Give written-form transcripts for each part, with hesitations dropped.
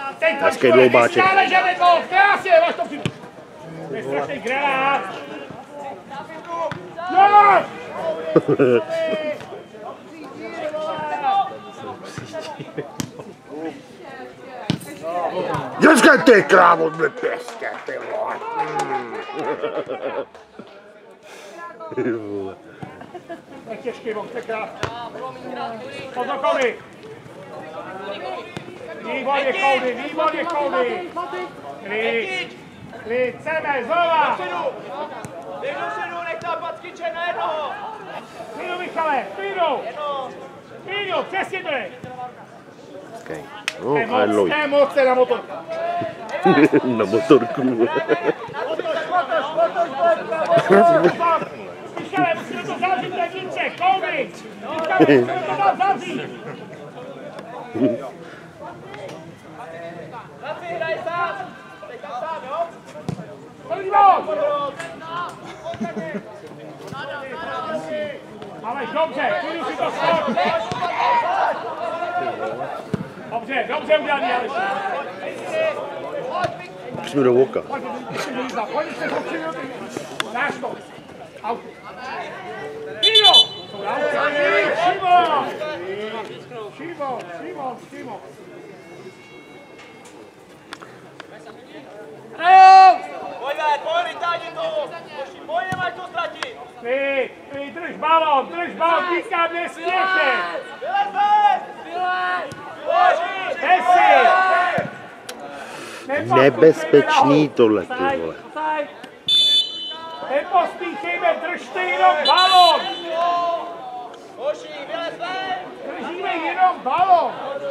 Hezký dloubáček. Krásně, máš to přijdu. To je strašný granát. No! Dneska ty krávo, mě pěstě, ty vole. To je těžký box, to je krásný. Pozor, Koudy. Výborně, Koudy. Klid, chceme, znova. Běž dopředu, nech tam Patkyče na jednoho. Klidu, Michale, klidu, přesně to je. Okay. No, ale loj. To je moc, na motorku. Na motorku. Michale, musíme to zavřít, ten Jindřich, Koudy. Musíme to tam zavřít. Rafi, hraj sám. Teď tam sám, jo? Ale dobře, klidu si to skok. Dobře udělaný, Aleši. Musíme do oka. Pojď se do 3 minuty. Dáš to. Auto. Klidu! Šimo. Pojď, vytáhni to! Pojď, nemáš to ztratit! Ty, drž balón, týkám, nesměšej! Nebezpečný tohle, ty vole. Nepospíchejme, držte jenom balón! Držíme jenom balón!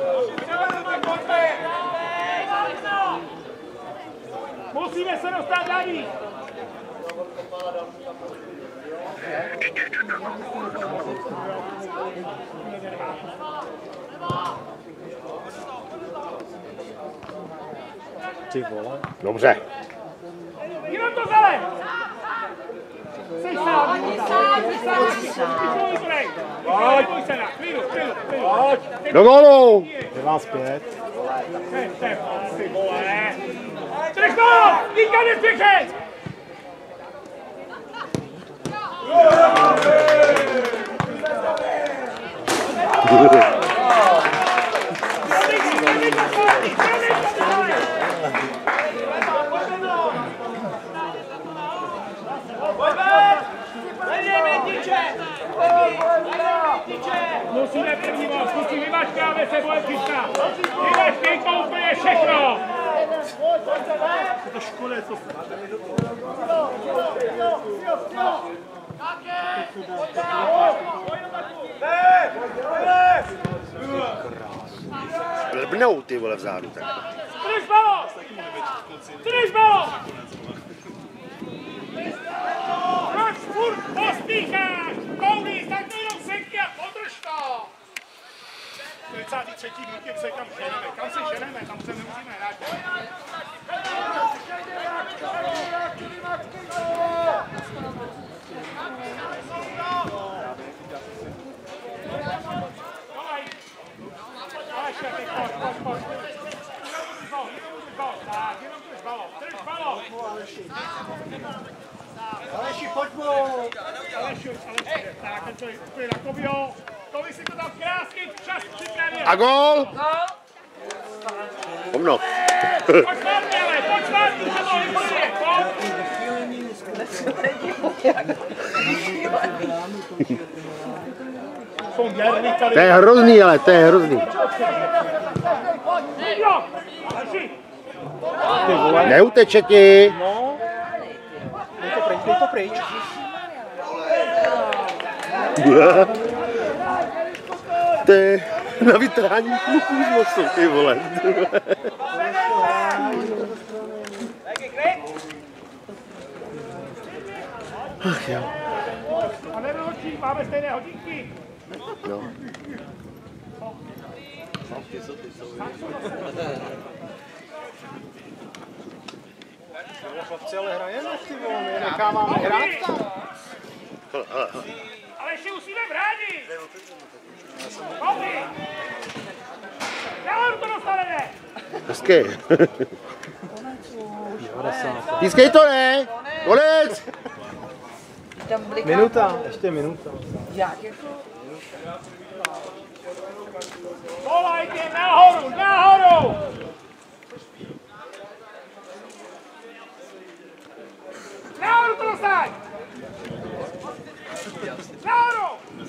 Musíme se dostat na ní! Ty vole. Dobře. Jenom to zele! Seš sám! Pojď se na, klidu. Do gólu! Je vás 5. Ty vole! Drž to! Nikam nespěchej! Musíme první moc, vymačkáme se, boje čistá. Vymačkej to úplně všechno. Je to škoda, co se. Lbnou ty vole vzadu tak. Drž balón! Proč furt pospícháš? Koudy, tak to jenom sekni a podrž to! 43. minutě se kam ženeme. Kam se ženeme? Tam se nemusíme hrát. Aleši, pojď mu! Aleši, tak, to je na Kobio. Kovi si to tam krásně včas připravil. A gól! Pomno. Pojď švárně, ale, pojď švárně, že to vypadne, pojď! To je hrozný, ale to je hrozný. Neuteče ti. No. Dej to pryč. To je na vytrhání kluků z nosu, ty vole. Ach jo. A nevyločí, máme stejné hodinky. No. Chlapci, ale hrajeme, ty vole, my necháváme hrát tam. Ale ještě musíme bránit. Kovi! Nahoru to dostaneme! Hezky. Pískej to, ne? Konec! Minuta, ještě minuta. Volajte nahoru, nahoru! Nahoru to dostaň! Nahoru!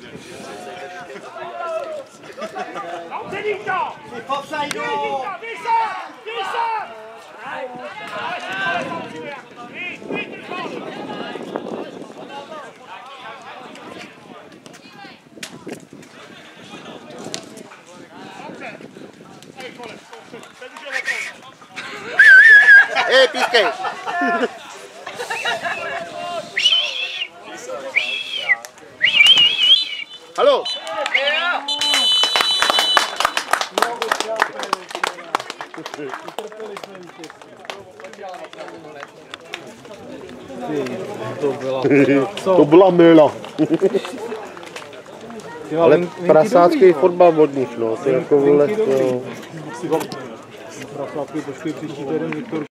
Dobře, Dívko! Dívka, vysa! Ale musíme jak. Pískej! Haló! To byla mila. Ale prasácký fotbal od nich, no. To jako vole, Prasátky, počkej, příští týden Viktor.